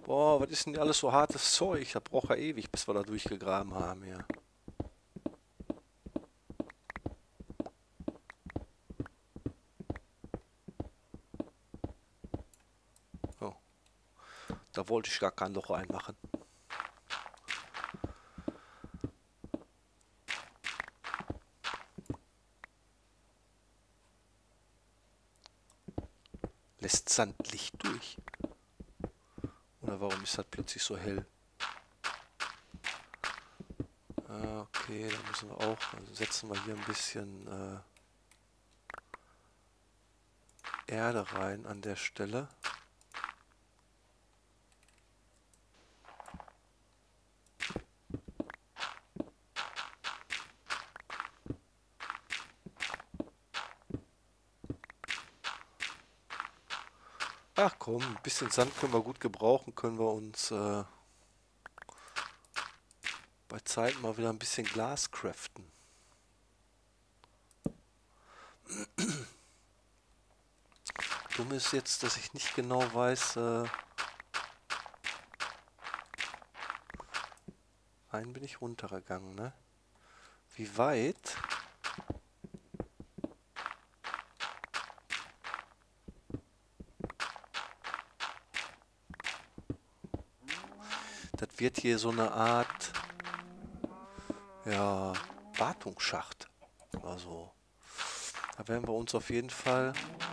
Boah, was ist denn alles so hartes Zeug? Da braucht er ewig, bis wir da durchgegraben haben hier. Oh, da wollte ich gar kein Loch reinmachen. Lässt Sandlicht durch? Oder warum ist das plötzlich so hell? Ah, okay, da müssen wir auch, also setzen wir hier ein bisschen Erde rein an der Stelle. Ach komm, ein bisschen Sand können wir gut gebrauchen, können wir uns bei Zeit mal wieder ein bisschen Glas craften. Dumm ist jetzt, dass ich nicht genau weiß, einen bin ich runtergegangen, ne? Wie weit? Das wird hier so eine Art, ja, Wartungsschacht. Also, da werden wir uns auf jeden Fall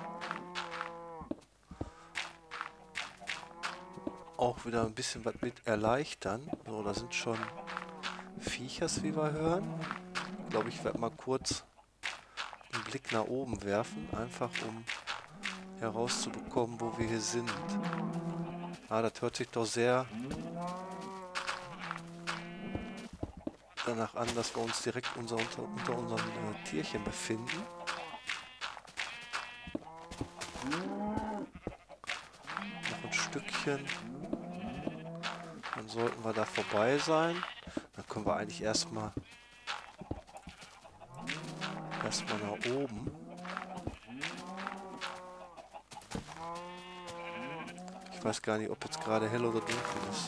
auch wieder ein bisschen was mit erleichtern. So, da sind schon Viechers, wie wir hören. Ich glaube, ich werde mal kurz einen Blick nach oben werfen, einfach um herauszubekommen, wo wir hier sind. Ah, das hört sich doch sehr danach an, dass wir uns direkt unter unseren Tierchen befinden. Noch ein Stückchen. Dann sollten wir da vorbei sein. Dann können wir eigentlich erstmal nach oben. Ich weiß gar nicht, ob jetzt gerade hell oder dunkel ist.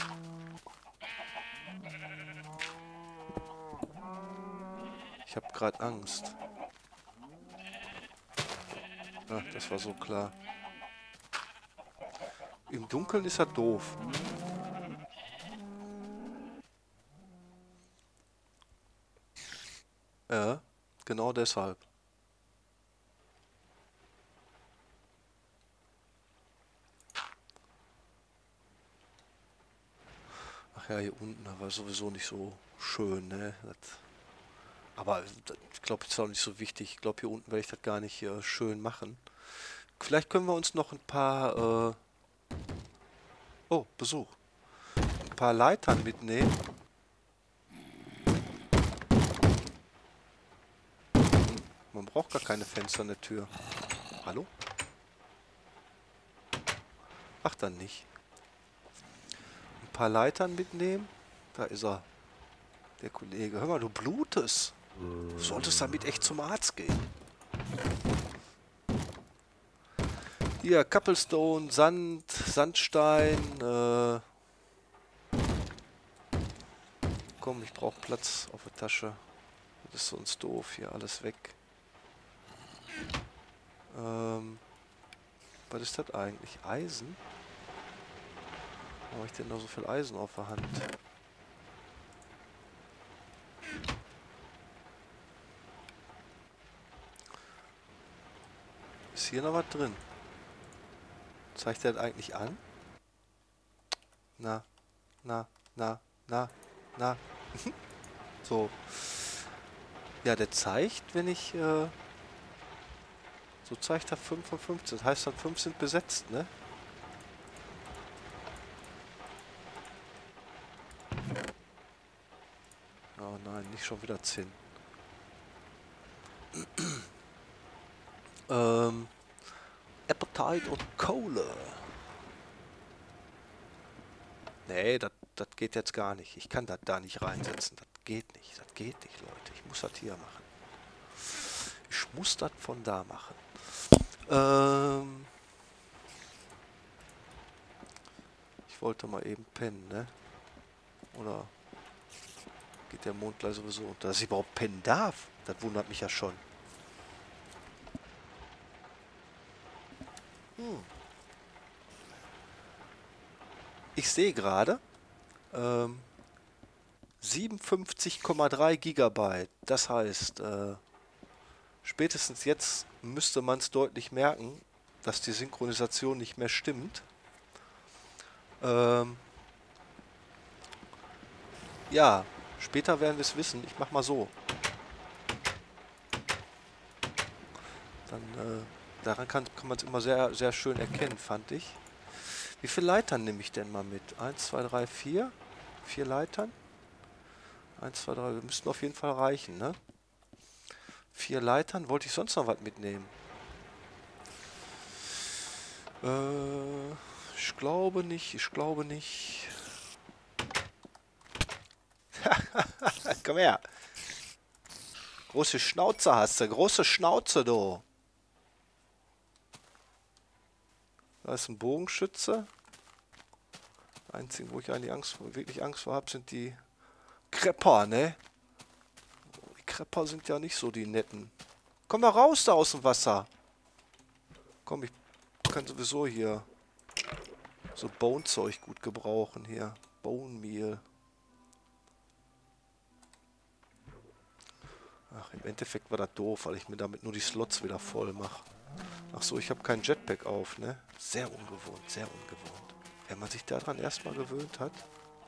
Ich habe gerade Angst. Ach, das war so klar. Im Dunkeln ist er doof. Ja, genau deshalb. Ach ja, hier unten war sowieso nicht so schön, ne? Aber ich glaube, das ist auch nicht so wichtig. Ich glaube, hier unten werde ich das gar nicht schön machen. Vielleicht können wir uns noch ein paar... oh, Besuch. Ein paar Leitern mitnehmen. Man braucht gar keine Fenster in der Tür. Hallo? Ach, dann nicht. Ein paar Leitern mitnehmen. Da ist er. Der Kollege. Hör mal, du blutest. Du solltest damit echt zum Arzt gehen. Hier, Cobblestone, Sand, Sandstein. Komm, ich brauche Platz auf der Tasche. Das ist sonst doof. Hier alles weg. Was ist das eigentlich? Eisen? Warum habe ich denn noch so viel Eisen auf der Hand? Ist hier noch was drin? Zeigt der das eigentlich an? Na, na, na, na, na. So. Ja, der zeigt, wenn ich... so zeigt er 5 von 15. Das heißt dann 5 sind besetzt, ne? Oh nein, nicht schon wieder 10. Appetite und Kohle. Nee, das geht jetzt gar nicht. Ich kann das da nicht reinsetzen. Das geht nicht. Das geht nicht, Leute. Ich muss das hier machen. Ich muss das von da machen. Ich Ich wollte mal eben pennen, ne? Oder geht der Mond gleich sowieso unter? Dass ich überhaupt pennen darf, das wundert mich ja schon. Hm. Ich sehe gerade, ähm, 57,3 Gigabyte. Das heißt, spätestens jetzt müsste man es deutlich merken, dass die Synchronisation nicht mehr stimmt. Ähm, ja, später werden wir es wissen. Ich mach mal so. Dann, daran kann man es immer sehr, sehr schön erkennen, fand ich. Wie viele Leitern nehme ich denn mal mit? 1, 2, 3, 4. 4 Leitern. 1, 2, 3. Wir müssten auf jeden Fall reichen, ne? 4 Leitern. Wollte ich sonst noch was mitnehmen? Ich glaube nicht. Ich glaube nicht. Komm her. Große Schnauze hast du. Große Schnauze, du. Da ist ein Bogenschütze. Einzige, wo ich eigentlich wirklich Angst vor habe, sind die Krepper, ne? Die Krepper sind ja nicht so die netten. Komm mal raus da aus dem Wasser. Komm, ich kann sowieso hier so Bone-Zeug gut gebrauchen hier. Bone Meal. Ach, im Endeffekt war das doof, weil ich mir damit nur die Slots wieder voll mache. Ach so, ich habe kein Jetpack auf, ne? Sehr ungewohnt, sehr ungewohnt. Wenn man sich daran erstmal gewöhnt hat.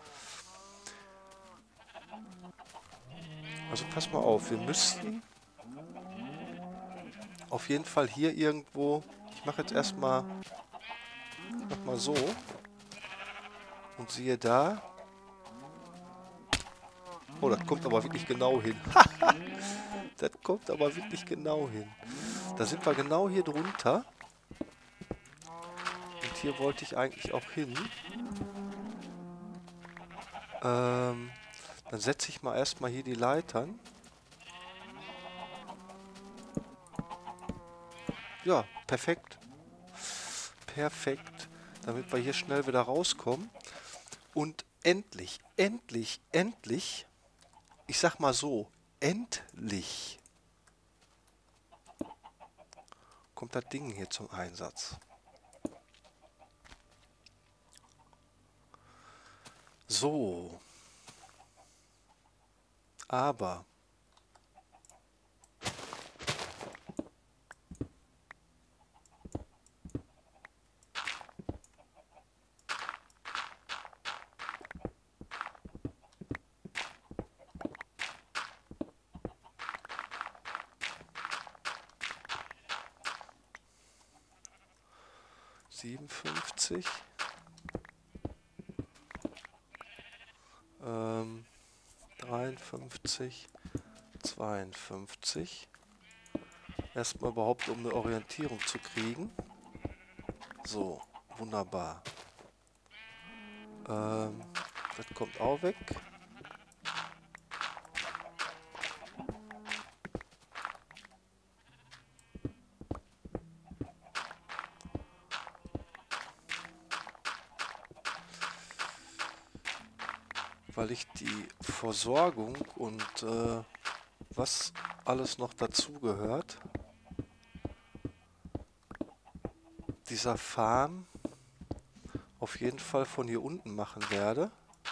Also pass mal auf, wir müssten auf jeden Fall hier irgendwo... Ich mache jetzt erstmal... Mach mal so. Und siehe da. Oh, das kommt aber wirklich genau hin. Das kommt aber wirklich genau hin. Da sind wir genau hier drunter. Und hier wollte ich eigentlich auch hin. Dann setze ich mal erstmal hier die Leitern. Ja, perfekt. Perfekt. Damit wir hier schnell wieder rauskommen. Und endlich, endlich, endlich, ich sag mal so, endlich kommt das Ding hier zum Einsatz. So. Aber 57. 53. 52. Erstmal überhaupt, um eine Orientierung zu kriegen. So, wunderbar. Das kommt auch weg. Weil ich die Versorgung und was alles noch dazugehört, dieser Farm auf jeden Fall von hier unten machen werde.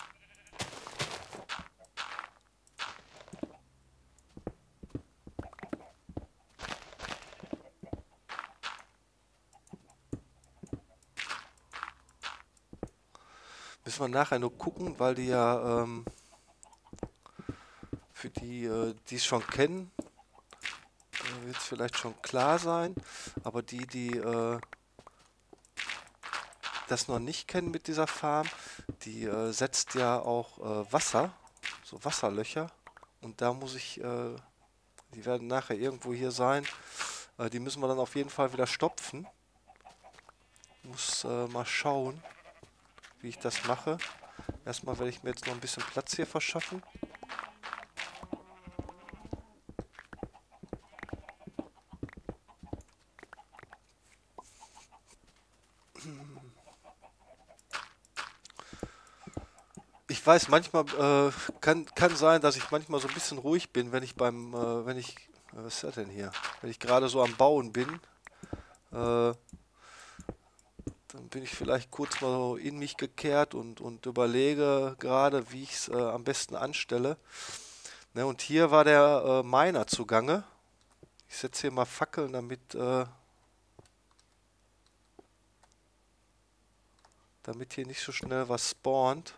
Müssen wir nachher nur gucken, weil die ja für die, die es schon kennen, wird es vielleicht schon klar sein. Aber die das noch nicht kennen mit dieser Farm, die setzt ja auch Wasser, so Wasserlöcher. Und da muss ich, die werden nachher irgendwo hier sein. Die müssen wir dann auf jeden Fall wieder stopfen. Muss mal schauen, wie ich das mache. Erstmal werde ich mir jetzt noch ein bisschen Platz hier verschaffen. Ich weiß, manchmal kann sein, dass ich manchmal so ein bisschen ruhig bin, wenn ich was ist das denn hier? Wenn ich gerade so am Bauen bin, äh, dann bin ich vielleicht kurz mal so in mich gekehrt und überlege gerade, wie ich es am besten anstelle. Ne, und hier war der Miner zugange. Ich setze hier mal Fackeln, damit hier nicht so schnell was spawnt.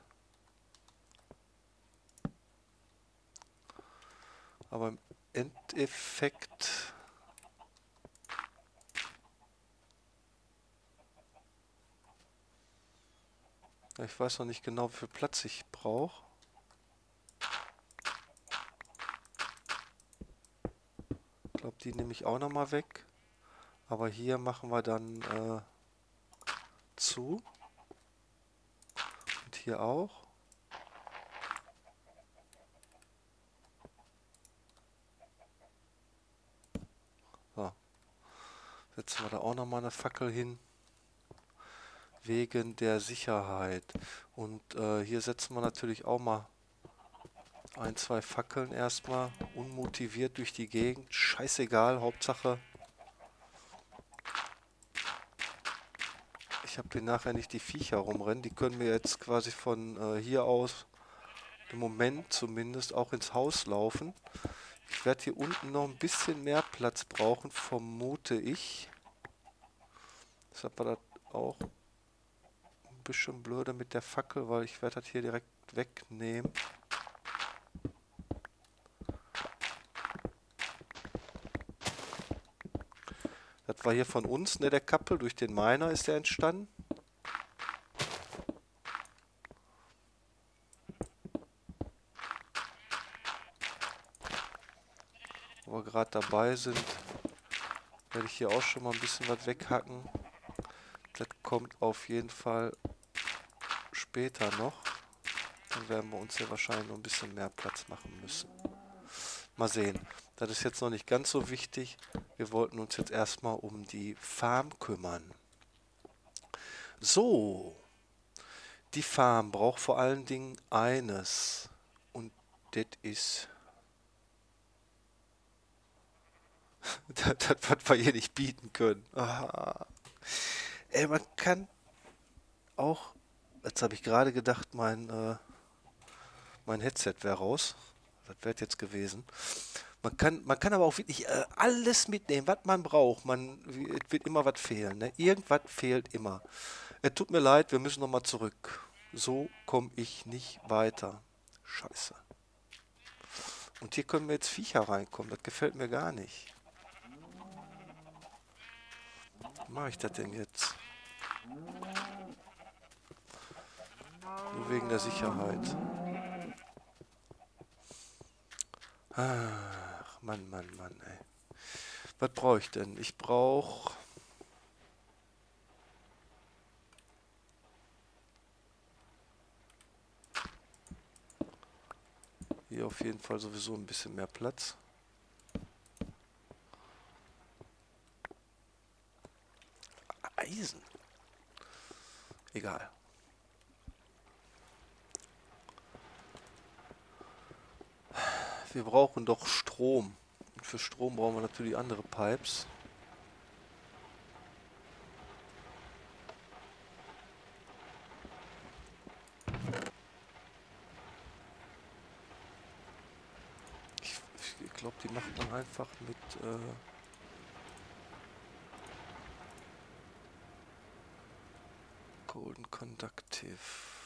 Aber im Endeffekt, ja, ich weiß noch nicht genau, wie viel Platz ich brauche. Ich glaube, die nehme ich auch noch mal weg. Aber hier machen wir dann zu. Und hier auch. So, setzen wir da auch noch mal eine Fackel hin. Wegen der Sicherheit. Und hier setzen wir natürlich auch mal ein, zwei Fackeln erstmal. Unmotiviert durch die Gegend. Scheißegal, Hauptsache, ich habe hier nachher nicht die Viecher rumrennen. Die können mir jetzt quasi von hier aus, im Moment zumindest, auch ins Haus laufen. Ich werde hier unten noch ein bisschen mehr Platz brauchen, vermute ich. Deshalb war das auch ein bisschen blöde mit der Fackel, weil ich werde das hier direkt wegnehmen. Das war hier von uns, ne, der Kappel, durch den Miner ist der entstanden. Wo wir gerade dabei sind, werde ich hier auch schon mal ein bisschen was weghacken. Das kommt auf jeden Fall später noch. Dann werden wir uns hier wahrscheinlich noch ein bisschen mehr Platz machen müssen. Mal sehen. Das ist jetzt noch nicht ganz so wichtig. Wir wollten uns jetzt erstmal um die Farm kümmern. So, die Farm braucht vor allen Dingen eines. Und das ist das, was wir hier nicht bieten können. Ah. Ey, man kann auch, jetzt habe ich gerade gedacht, mein Headset wäre raus. Das wäre jetzt gewesen. Man kann aber auch wirklich alles mitnehmen, was man braucht. Es wird immer was fehlen. Ne? Irgendwas fehlt immer. Es tut mir leid, wir müssen nochmal zurück. So komme ich nicht weiter. Scheiße. Und hier können mir jetzt Viecher reinkommen. Das gefällt mir gar nicht. Wie mache ich das denn jetzt? Nur wegen der Sicherheit. Ach, Mann, Mann, Mann, ey. Was brauche ich denn? Ich brauche... Hier auf jeden Fall sowieso ein bisschen mehr Platz. Eisen. Egal. Wir brauchen doch Strom. Und für Strom brauchen wir natürlich andere Pipes. Ich glaube, die macht man einfach mit... Golden Conductive.